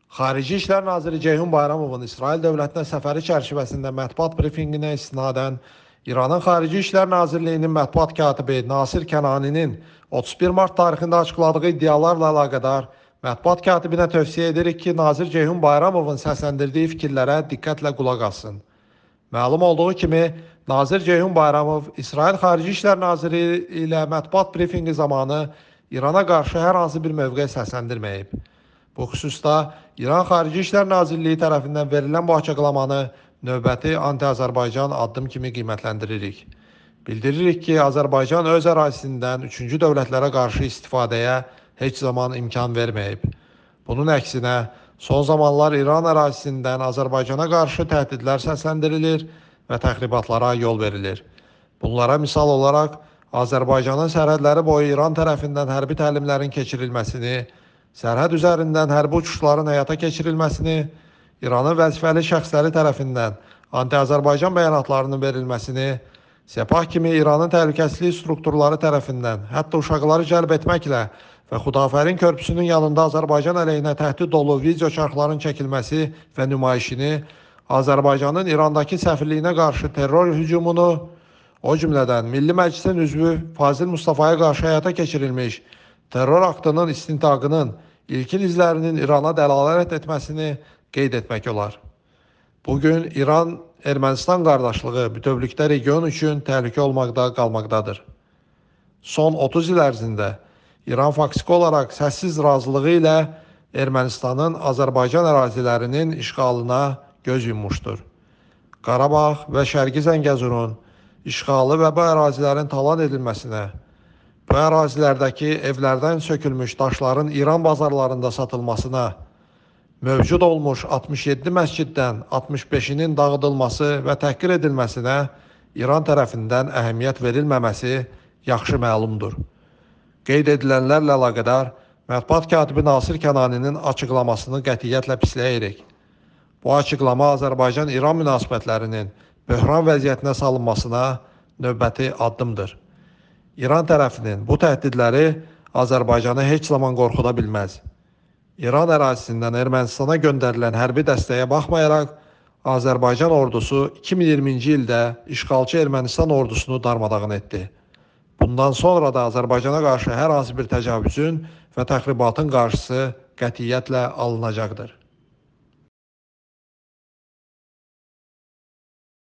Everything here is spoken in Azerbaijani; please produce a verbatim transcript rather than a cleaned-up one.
Xarici İşlər Naziri Ceyhun Bayramovun İsrail dövlətinə səfəri çərçivəsində mətbuat brifinqinə istinadən İranın Xarici İşlər Nazirliyinin mətbuat katibi Nasir Kənaninin otuz bir mart tarixində açıqladığı iddialarla əlaqədar mətbuat katibinə tövsiyə edirik ki, Nazir Ceyhun Bayramovun səsləndirdiyi fikirlərə diqqətlə qulaq assın. Məlum olduğu kimi, Nazir Ceyhun Bayramov İsrail Xarici İşlər Naziri ilə mətbuat brifinqi zamanı İrana qarşı hər hansı bir mövqe səsləndirməyib. Bu xüsusda İran Xarici İşlər Nazirliyi tərəfindən verilən bu açıqlamanı növbəti anti-Azərbaycan addım kimi qiymətləndiririk. Bildiririk ki, Azərbaycan öz ərazisindən üçüncü dövlətlərə qarşı istifadəyə heç zaman imkan verməyib. Bunun əksinə, son zamanlar İran ərazisindən Azərbaycana qarşı təhdidlər səsləndirilir və təxribatlara yol verilir. Bunlara misal olaraq, Azərbaycanın sərhədləri boyu İran tərəfindən hərbi təlimlərin keçirilməsini, sərhəd üzərindən hərbi uçuşların həyata keçirilməsini, İranın vəzifəli şəxsləri tərəfindən anti-Azərbaycan bəyanatlarının verilməsini, Sepah kimi İranın təhlükəsizlik strukturları tərəfindən hətta uşaqları cəlb etməklə və Xudafərin körpüsünün yanında Azərbaycan əleyhinə təhdid dolu video çarxların çəkilməsi və nümayişini, Azərbaycanın İrandakı səfirliyinə qarşı terror hücumunu, o cümlədən Milli Məclisin üzvü Fazil Mustafaya qarşı həyata keçirilmiş terror aktının istintaqının ilkin izlərinin İrana dəlalət etməsini qeyd etmək olar. Bugün İran-Ermənistan qardaşlığı bütövlükdə region üçün təhlükə olmaqda qalmaqdadır. Son otuz il ərzində İran faktiki olaraq səssiz razılığı ilə Ermənistanın Azərbaycan ərazilərinin işğalına göz yummuşdur. Qarabağ və Şərqi Zəngəzurun işğalı və bu ərazilərin talan edilməsinə, bu ərazilərdəki evlərdən sökülmüş daşların İran bazarlarında satılmasına, mövcud olmuş altmış yeddi məsciddən altmış beşinin dağıdılması və təhqir edilməsinə İran tərəfindən əhəmiyyət verilməməsi yaxşı məlumdur. Qeyd edilənlərlə əlaqədar mətbuat katibi Nasir Kənaninin açıqlamasını qətiyyətlə pisləyirik. Bu açıqlama Azərbaycan-İran münasibətlərinin böhran vəziyyətinə salınmasına növbəti addımdır. İran tərəfinin bu təhdidləri Azərbaycanı heç zaman qorxuda bilməz. İran ərazisindən Ermənistana göndərilən hərbi dəstəyə baxmayaraq, Azərbaycan ordusu iki min iyirminci ildə işğalçı Ermənistan ordusunu darmadağın etdi. Bundan sonra da Azərbaycana qarşı hər hansı bir təcavüzün və təxribatın qarşısı qətiyyətlə alınacaqdır.